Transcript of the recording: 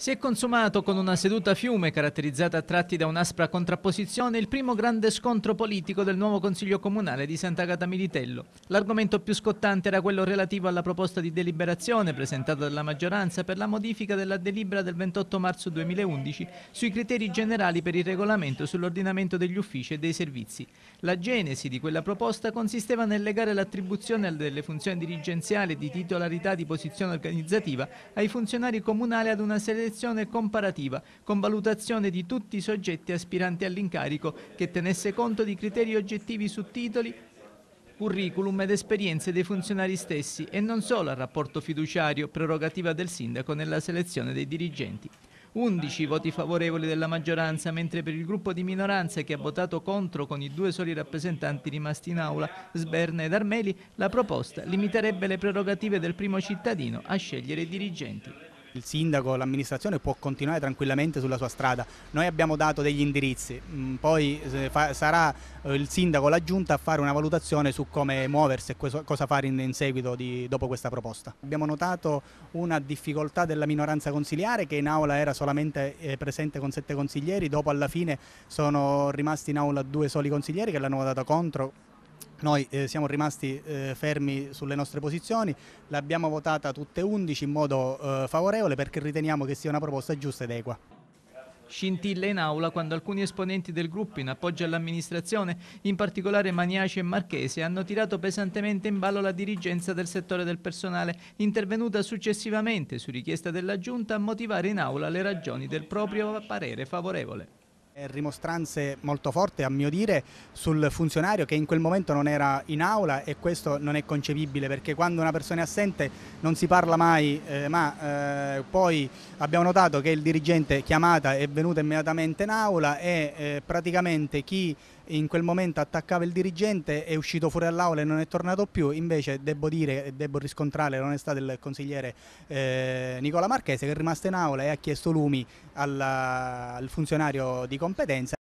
Si è consumato con una seduta a fiume caratterizzata a tratti da un'aspra contrapposizione il primo grande scontro politico del nuovo Consiglio Comunale di Sant'Agata Militello. L'argomento più scottante era quello relativo alla proposta di deliberazione presentata dalla maggioranza per la modifica della delibera del 28 marzo 2011 sui criteri generali per il regolamento sull'ordinamento degli uffici e dei servizi. La genesi di quella proposta consisteva nel legare l'attribuzione delle funzioni dirigenziali e di titolarità di posizione organizzativa ai funzionari comunali ad una selezione comparativa, con valutazione di tutti i soggetti aspiranti all'incarico, che tenesse conto di criteri oggettivi su titoli, curriculum ed esperienze dei funzionari stessi e non solo al rapporto fiduciario, prerogativa del sindaco nella selezione dei dirigenti. 11 voti favorevoli della maggioranza, mentre per il gruppo di minoranza che ha votato contro con i due soli rappresentanti rimasti in aula, Sberna ed Armeli, la proposta limiterebbe le prerogative del primo cittadino a scegliere i dirigenti. Il sindaco, l'amministrazione può continuare tranquillamente sulla sua strada. Noi abbiamo dato degli indirizzi, poi sarà il sindaco o la giunta a fare una valutazione su come muoversi e cosa fare in seguito dopo questa proposta. Abbiamo notato una difficoltà della minoranza consiliare, che in aula era solamente presente con 7 consiglieri, dopo alla fine sono rimasti in aula 2 soli consiglieri che l'hanno votata contro. Noi siamo rimasti fermi sulle nostre posizioni, l'abbiamo votata tutte 11 in modo favorevole, perché riteniamo che sia una proposta giusta ed equa. Scintille in aula quando alcuni esponenti del gruppo in appoggio all'amministrazione, in particolare Maniaci e Marchese, hanno tirato pesantemente in ballo la dirigenza del settore del personale, intervenuta successivamente su richiesta della Giunta a motivare in aula le ragioni del proprio parere favorevole. Rimostranze molto forti, a mio dire, sul funzionario che in quel momento non era in aula, e questo non è concepibile, perché quando una persona è assente non si parla mai, poi abbiamo notato che il dirigente chiamata è venuto immediatamente in aula e praticamente chi in quel momento attaccava il dirigente è uscito fuori dall'aula e non è tornato più. Invece devo dire e devo riscontrare l'onestà del consigliere Nicola Marchese, che è rimasto in aula e ha chiesto lumi al funzionario di competenza.